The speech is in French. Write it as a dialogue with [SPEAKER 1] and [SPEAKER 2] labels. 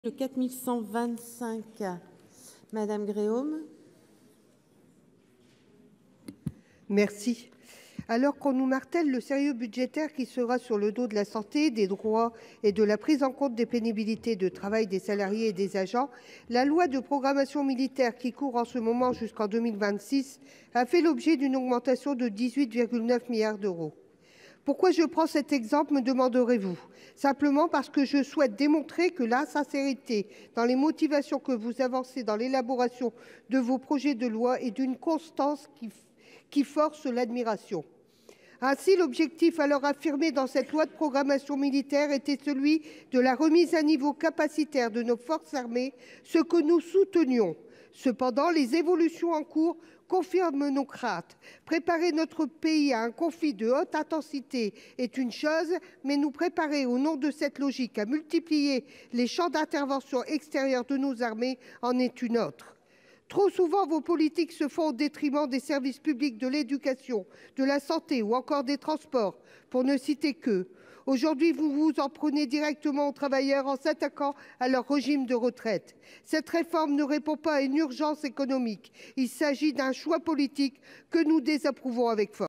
[SPEAKER 1] Le 4125, Madame Gréaume.
[SPEAKER 2] Merci. Alors qu'on nous martèle le sérieux budgétaire qui sera sur le dos de la santé, des droits et de la prise en compte des pénibilités de travail des salariés et des agents, la loi de programmation militaire qui court en ce moment jusqu'en 2026 a fait l'objet d'une augmentation de 18,9 milliards d'euros. Pourquoi je prends cet exemple, me demanderez-vous? Simplement parce que je souhaite démontrer que la sincérité dans les motivations que vous avancez dans l'élaboration de vos projets de loi est d'une constance qui force l'admiration. Ainsi, l'objectif alors affirmé dans cette loi de programmation militaire était celui de la remise à niveau capacitaire de nos forces armées, ce que nous soutenions. Cependant, les évolutions en cours confirment nos craintes. Préparer notre pays à un conflit de haute intensité est une chose, mais nous préparer au nom de cette logique à multiplier les champs d'intervention extérieurs de nos armées en est une autre. Trop souvent, vos politiques se font au détriment des services publics de l'éducation, de la santé ou encore des transports, pour ne citer qu'eux. Aujourd'hui, vous vous en prenez directement aux travailleurs en s'attaquant à leur régime de retraite. Cette réforme ne répond pas à une urgence économique. Il s'agit d'un choix politique que nous désapprouvons avec force.